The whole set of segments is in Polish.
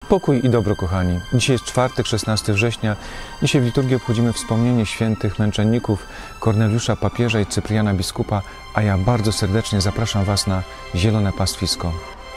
Pokój i dobro, kochani. Dzisiaj jest czwartek, 16 września. Dzisiaj w liturgii obchodzimy wspomnienie świętych męczenników Korneliusza papieża i Cypriana biskupa, a ja bardzo serdecznie zapraszam Was na zielone pastwisko.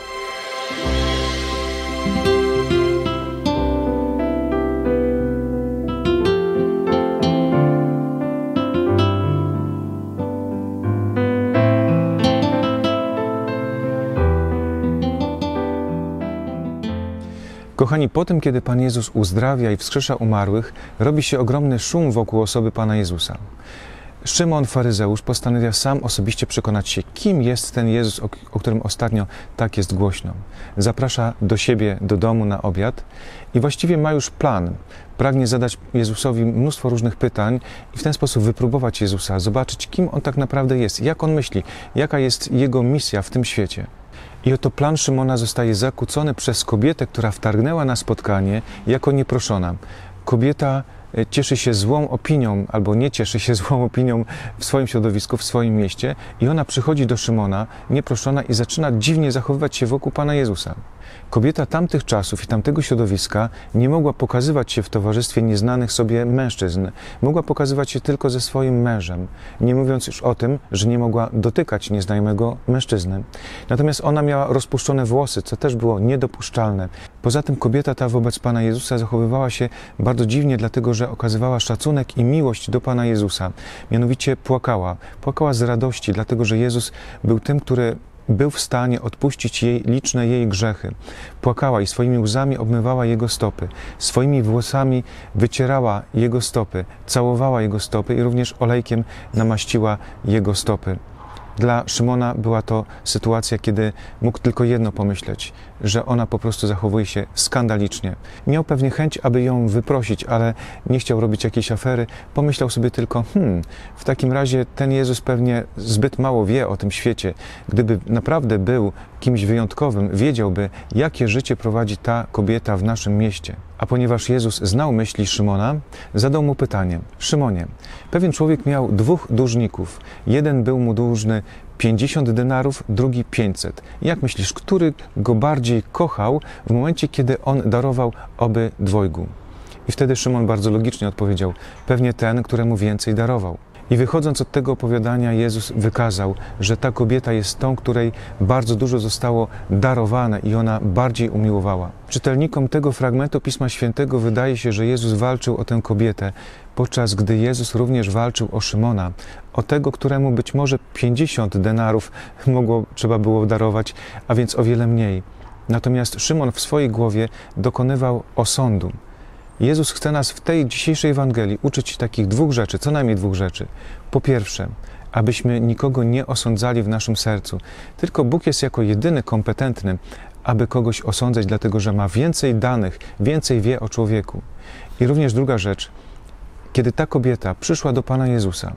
Kochani, po tym, kiedy Pan Jezus uzdrawia i wskrzesza umarłych, robi się ogromny szum wokół osoby Pana Jezusa. Szymon, faryzeusz, postanawia sam osobiście przekonać się, kim jest ten Jezus, o którym ostatnio tak jest głośno. Zaprasza do siebie, do domu na obiad i właściwie ma już plan. Pragnie zadać Jezusowi mnóstwo różnych pytań i w ten sposób wypróbować Jezusa, zobaczyć, kim On tak naprawdę jest, jak On myśli, jaka jest Jego misja w tym świecie. I oto plan Szymona zostaje zakłócony przez kobietę, która wtargnęła na spotkanie jako nieproszona. Kobieta cieszy się złą opinią, albo nie cieszy się złą opinią w swoim środowisku, w swoim mieście i ona przychodzi do Szymona nieproszona i zaczyna dziwnie zachowywać się wokół Pana Jezusa. Kobieta tamtych czasów i tamtego środowiska nie mogła pokazywać się w towarzystwie nieznanych sobie mężczyzn. Mogła pokazywać się tylko ze swoim mężem, nie mówiąc już o tym, że nie mogła dotykać nieznajomego mężczyzny. Natomiast ona miała rozpuszczone włosy, co też było niedopuszczalne. Poza tym kobieta ta wobec Pana Jezusa zachowywała się bardzo dziwnie, dlatego że okazywała szacunek i miłość do Pana Jezusa. Mianowicie płakała. Płakała z radości, dlatego że Jezus był tym, który był w stanie odpuścić jej liczne jej grzechy. Płakała i swoimi łzami obmywała Jego stopy. Swoimi włosami wycierała Jego stopy, całowała Jego stopy i również olejkiem namaściła Jego stopy. Dla Szymona była to sytuacja, kiedy mógł tylko jedno pomyśleć, że ona po prostu zachowuje się skandalicznie. Miał pewnie chęć, aby ją wyprosić, ale nie chciał robić jakiejś afery. Pomyślał sobie tylko, w takim razie ten Jezus pewnie zbyt mało wie o tym świecie. Gdyby naprawdę był kimś wyjątkowym, wiedziałby, jakie życie prowadzi ta kobieta w naszym mieście. A ponieważ Jezus znał myśli Szymona, zadał mu pytanie: Szymonie, pewien człowiek miał dwóch dłużników. Jeden był mu dłużny 50 denarów, drugi 500. Jak myślisz, który go bardziej kochał w momencie, kiedy on darował obydwojgu? I wtedy Szymon bardzo logicznie odpowiedział: pewnie ten, któremu więcej darował. I wychodząc od tego opowiadania, Jezus wykazał, że ta kobieta jest tą, której bardzo dużo zostało darowane i ona bardziej umiłowała. Czytelnikom tego fragmentu Pisma Świętego wydaje się, że Jezus walczył o tę kobietę, podczas gdy Jezus również walczył o Szymona, o tego, któremu być może 50 denarów trzeba było darować, a więc o wiele mniej. Natomiast Szymon w swojej głowie dokonywał osądu. Jezus chce nas w tej dzisiejszej Ewangelii uczyć takich dwóch rzeczy, co najmniej dwóch rzeczy. Po pierwsze, abyśmy nikogo nie osądzali w naszym sercu. Tylko Bóg jest jako jedyny kompetentny, aby kogoś osądzać, dlatego że ma więcej danych, więcej wie o człowieku. I również druga rzecz, kiedy ta kobieta przyszła do Pana Jezusa,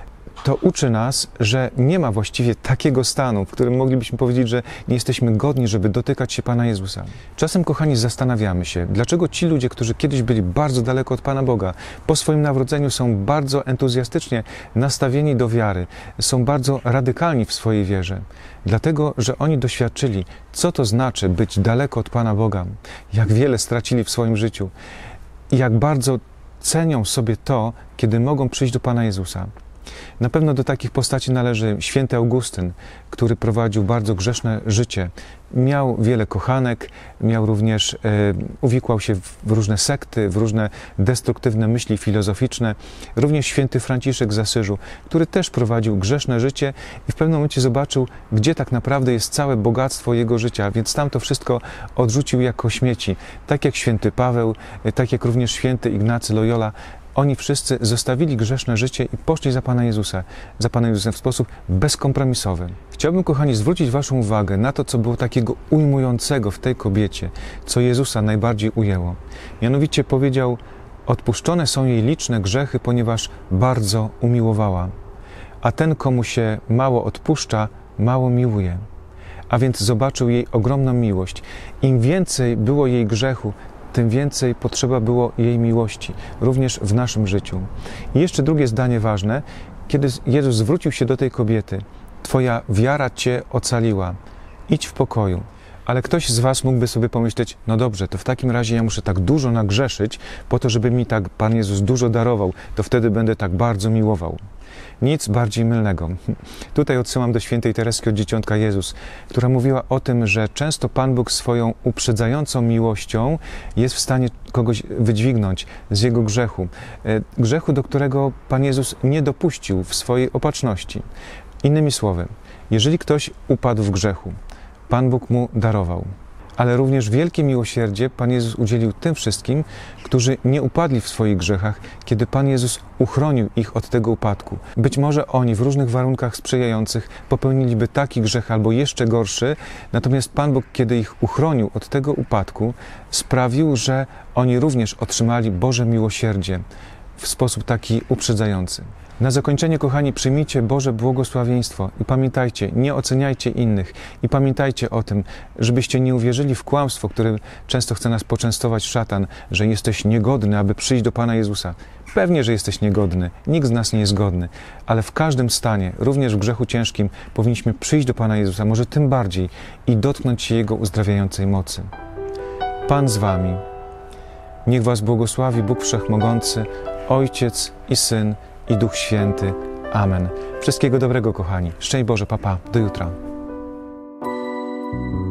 to uczy nas, że nie ma właściwie takiego stanu, w którym moglibyśmy powiedzieć, że nie jesteśmy godni, żeby dotykać się Pana Jezusa. Czasem, kochani, zastanawiamy się, dlaczego ci ludzie, którzy kiedyś byli bardzo daleko od Pana Boga, po swoim nawróceniu są bardzo entuzjastycznie nastawieni do wiary, są bardzo radykalni w swojej wierze. Dlatego, że oni doświadczyli, co to znaczy być daleko od Pana Boga, jak wiele stracili w swoim życiu i jak bardzo cenią sobie to, kiedy mogą przyjść do Pana Jezusa. Na pewno do takich postaci należy święty Augustyn, który prowadził bardzo grzeszne życie. Miał wiele kochanek, uwikłał się w różne sekty, w różne destruktywne myśli filozoficzne. Również święty Franciszek z Asyżu, który też prowadził grzeszne życie i w pewnym momencie zobaczył, gdzie tak naprawdę jest całe bogactwo jego życia, więc tam to wszystko odrzucił jako śmieci. Tak jak święty Paweł, tak jak również święty Ignacy Loyola. Oni wszyscy zostawili grzeszne życie i poszli za Pana Jezusem w sposób bezkompromisowy. Chciałbym, kochani, zwrócić Waszą uwagę na to, co było takiego ujmującego w tej kobiecie, co Jezusa najbardziej ujęło. Mianowicie powiedział: odpuszczone są jej liczne grzechy, ponieważ bardzo umiłowała. A ten, komu się mało odpuszcza, mało miłuje. A więc zobaczył jej ogromną miłość. Im więcej było jej grzechu, tym więcej potrzeba było jej miłości, również w naszym życiu. I jeszcze drugie zdanie ważne, kiedy Jezus zwrócił się do tej kobiety: Twoja wiara Cię ocaliła, idź w pokoju. Ale ktoś z was mógłby sobie pomyśleć, no dobrze, to w takim razie ja muszę tak dużo nagrzeszyć, po to, żeby mi tak Pan Jezus dużo darował, to wtedy będę tak bardzo miłował. Nic bardziej mylnego. Tutaj odsyłam do świętej Tereski od Dzieciątka Jezus, która mówiła o tym, że często Pan Bóg swoją uprzedzającą miłością jest w stanie kogoś wydźwignąć z jego grzechu. Grzechu, do którego Pan Jezus nie dopuścił w swojej opatrzności. Innymi słowy, jeżeli ktoś upadł w grzechu, Pan Bóg mu darował. Ale również wielkie miłosierdzie Pan Jezus udzielił tym wszystkim, którzy nie upadli w swoich grzechach, kiedy Pan Jezus uchronił ich od tego upadku. Być może oni w różnych warunkach sprzyjających popełniliby taki grzech albo jeszcze gorszy, natomiast Pan Bóg, kiedy ich uchronił od tego upadku, sprawił, że oni również otrzymali Boże miłosierdzie w sposób taki uprzedzający. Na zakończenie, kochani, przyjmijcie Boże błogosławieństwo i pamiętajcie, nie oceniajcie innych i pamiętajcie o tym, żebyście nie uwierzyli w kłamstwo, którym często chce nas poczęstować szatan, że jesteś niegodny, aby przyjść do Pana Jezusa. Pewnie, że jesteś niegodny, nikt z nas nie jest godny, ale w każdym stanie, również w grzechu ciężkim, powinniśmy przyjść do Pana Jezusa, może tym bardziej, i dotknąć się Jego uzdrawiającej mocy. Pan z wami. Niech was błogosławi Bóg Wszechmogący, Ojciec i Syn, i Duch Święty. Amen. Wszystkiego dobrego, kochani. Szczęść Boże, pa, pa. Do jutra.